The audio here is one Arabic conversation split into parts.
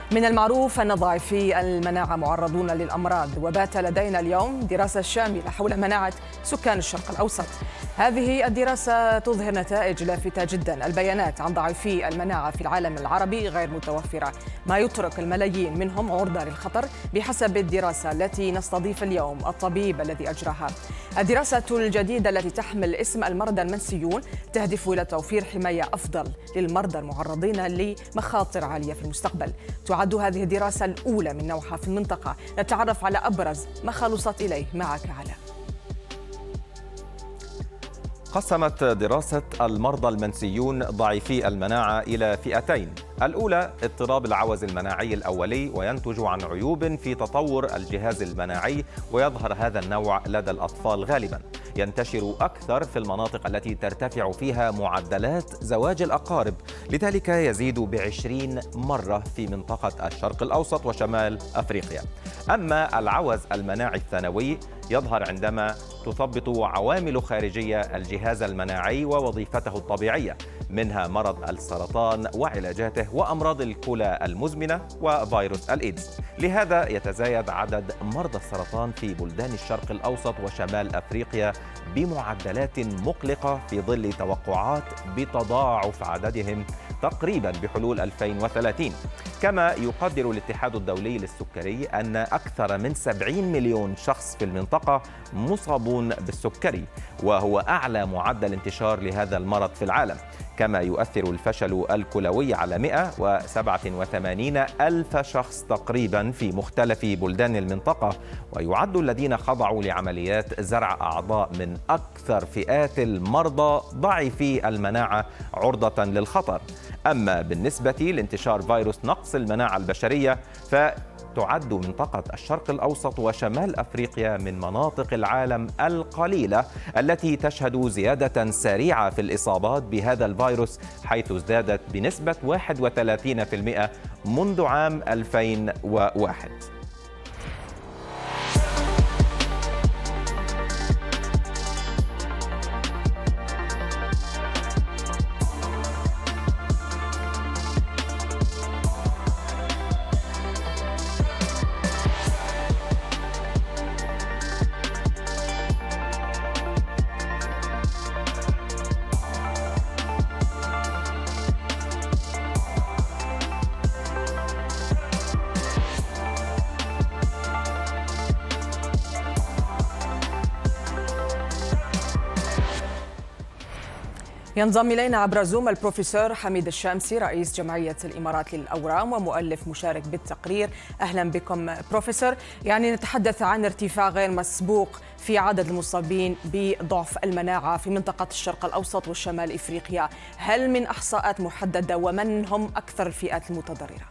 من المعروف أن ضعيفي المناعة معرضون للأمراض، وبات لدينا اليوم دراسة شاملة حول مناعة سكان الشرق الأوسط. هذه الدراسة تظهر نتائج لافتة جدا. البيانات عن ضعيفي المناعة في العالم العربي غير متوفرة، ما يترك الملايين منهم عرضة للخطر بحسب الدراسة التي نستضيف اليوم الطبيب الذي أجراها. الدراسة الجديدة التي تحمل اسم المرضى المنسيون تهدف إلى توفير حماية أفضل للمرضى المعرضين لمخاطر عالية في المستقبل. تعد هذه الدراسة الأولى من نوعها في المنطقة. نتعرف على أبرز ما خلصت إليه معك علاء. قسمت دراسة المرضى المنسيون ضعيفي المناعة إلى فئتين. الأولى اضطراب العوز المناعي الأولي، وينتج عن عيوب في تطور الجهاز المناعي، ويظهر هذا النوع لدى الأطفال غالباً. ينتشر أكثر في المناطق التي ترتفع فيها معدلات زواج الأقارب، لذلك يزيد ب20 مرة في منطقة الشرق الأوسط وشمال أفريقيا. أما العوز المناعي الثانوي يظهر عندما تثبط عوامل خارجية الجهاز المناعي ووظيفته الطبيعية، منها مرض السرطان وعلاجاته وأمراض الكلى المزمنة وفيروس الإيدز. لهذا يتزايد عدد مرضى السرطان في بلدان الشرق الأوسط وشمال أفريقيا بمعدلات مقلقة، في ظل توقعات بتضاعف عددهم تقريبا بحلول 2030. كما يقدر الاتحاد الدولي للسكري أن أكثر من 70 مليون شخص في المنطقة مصابون بالسكري، وهو أعلى معدل انتشار لهذا المرض في العالم. كما يؤثر الفشل الكلوي على 187 ألف شخص تقريبا في مختلف بلدان المنطقة، ويعد الذين خضعوا لعمليات زرع أعضاء من أكثر فئات المرضى ضعيفي المناعة عرضة للخطر. أما بالنسبة لانتشار فيروس نقص المناعة البشرية، فتعد منطقة الشرق الأوسط وشمال أفريقيا من مناطق العالم القليلة التي تشهد زيادة سريعة في الإصابات بهذا الفيروس، حيث ازدادت بنسبة 31% منذ عام 2001. ينضم إلينا عبر زوم البروفيسور حميد الشامسي، رئيس جمعية الإمارات للأورام ومؤلف مشارك بالتقرير. أهلا بكم بروفيسور. نتحدث عن ارتفاع غير مسبوق في عدد المصابين بضعف المناعة في منطقة الشرق الأوسط والشمال إفريقيا. هل من إحصاءات محددة، ومن هم أكثر الفئات المتضررة؟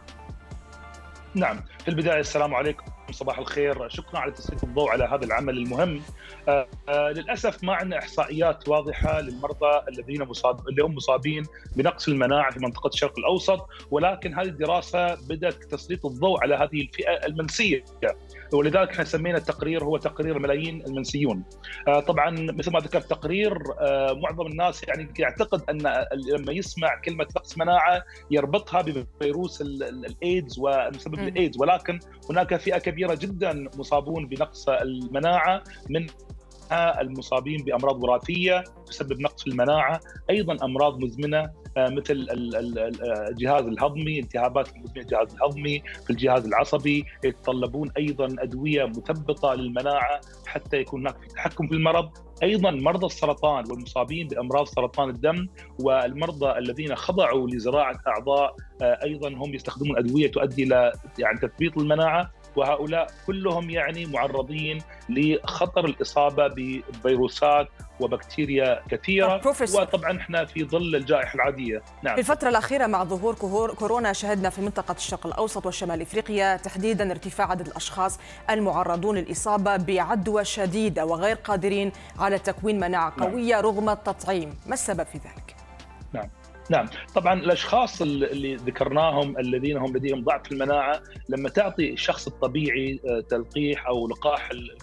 نعم، في البداية السلام عليكم، صباح الخير. شكرا على تسليط الضوء على هذا العمل المهم. للأسف ما عندنا إحصائيات واضحة للمرضى اللي هم مصابين بنقص المناعة في منطقة الشرق الأوسط، ولكن هذه الدراسة بدأت تسليط الضوء على هذه الفئة المنسية، ولذلك احنا سمينا التقرير هو تقرير ملايين المنسيون. طبعا مثل ما ذكرت التقرير، معظم الناس يعتقد ان لما يسمع كلمه نقص مناعه يربطها بفيروس الايدز ومسبب الايدز، ولكن هناك فئه كبيره جدا مصابون بنقص المناعه، من المصابين بامراض وراثيه تسبب نقص المناعه، ايضا امراض مزمنه مثل الجهاز الهضمي، التهابات مزمنه الجهاز الهضمي، في الجهاز العصبي، يتطلبون ايضا ادويه مثبطه للمناعه حتى يكون هناك تحكم في المرض. ايضا مرضى السرطان والمصابين بامراض سرطان الدم والمرضى الذين خضعوا لزراعه اعضاء ايضا هم يستخدمون ادويه تؤدي الى تثبيط المناعه، وهؤلاء كلهم معرضين لخطر الإصابة بفيروسات وبكتيريا كثيرة. وطبعا احنا في ظل الجائحة العادية. نعم. في الفترة الأخيرة مع ظهور كورونا شهدنا في منطقة الشرق الأوسط وشمال إفريقيا تحديدا ارتفاع عدد الأشخاص المعرضون للإصابة بعدوى شديدة وغير قادرين على تكوين مناعة قوية رغم التطعيم. ما السبب في ذلك؟ نعم، طبعا الاشخاص اللي ذكرناهم الذين هم لديهم ضعف في المناعه، لما تعطي الشخص الطبيعي تلقيح او لقاح الكوفيد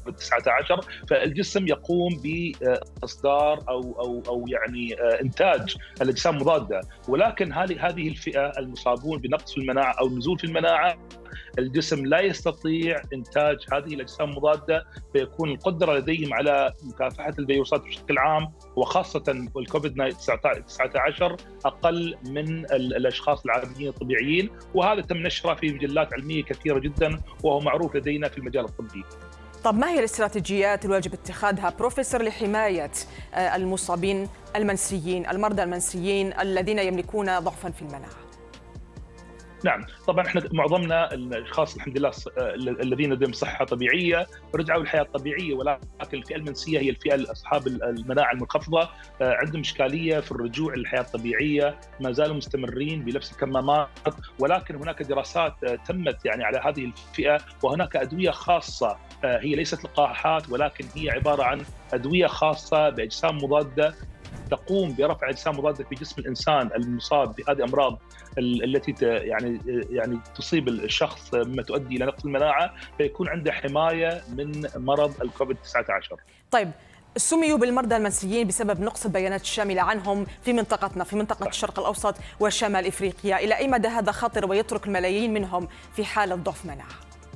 كوفيد 19، فالجسم يقوم باصدار او يعني انتاج الاجسام المضاده، ولكن هذه الفئه المصابون بنقص في المناعه او نزول في المناعه الجسم لا يستطيع انتاج هذه الاجسام المضاده، فيكون القدره لديهم على مكافحه الفيروسات بشكل عام وخاصه الكوفيد 19 اقل من الاشخاص العاديين الطبيعيين، وهذا تم نشره في مجلات علميه كثيره جدا وهو معروف لدينا في المجال الطبي. طب ما هي الاستراتيجيات الواجب اتخاذها بروفيسور لحمايه المصابين المنسيين، المرضى المنسيين الذين يملكون ضعفا في المناعه؟ نعم، طبعا احنا معظمنا الاشخاص الحمد لله الذين لديهم صحه طبيعيه رجعوا للحياه الطبيعيه، ولكن الفئه المنسيه هي الفئه اصحاب المناعه المنخفضه عندهم اشكاليه في الرجوع للحياه الطبيعيه، ما زالوا مستمرين بلبس الكمامات، ولكن هناك دراسات تمت يعني على هذه الفئه، وهناك ادويه خاصه هي ليست لقاحات ولكن هي عباره عن ادويه خاصه باجسام مضاده تقوم برفع اجسام مضاده في جسم الانسان المصاب بهذه الامراض التي يعني تصيب الشخص مما تؤدي الى نقص المناعه، فيكون عنده حمايه من مرض الكوفيد 19. طيب، سميوا بالمرضى المنسيين بسبب نقص البيانات الشامله عنهم في منطقتنا، في منطقه الشرق الاوسط وشمال افريقيا، الى اي مدى هذا خطر ويترك الملايين منهم في حاله ضعف مناعه؟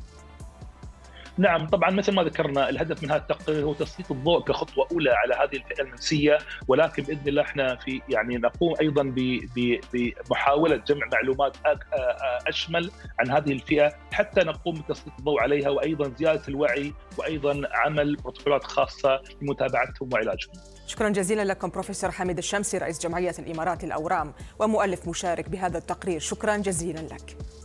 نعم، طبعا مثل ما ذكرنا الهدف من هذا التقرير هو تسليط الضوء كخطوه اولى على هذه الفئه المنسيه، ولكن باذن الله احنا في نقوم ايضا بمحاوله جمع معلومات اشمل عن هذه الفئه حتى نقوم بتسليط الضوء عليها، وايضا زياده الوعي، وايضا عمل بروتوكولات خاصه لمتابعتهم وعلاجهم. شكرا جزيلا لكم بروفيسور حميد الشمسي، رئيس جمعيه الامارات للاورام ومؤلف مشارك بهذا التقرير، شكرا جزيلا لك.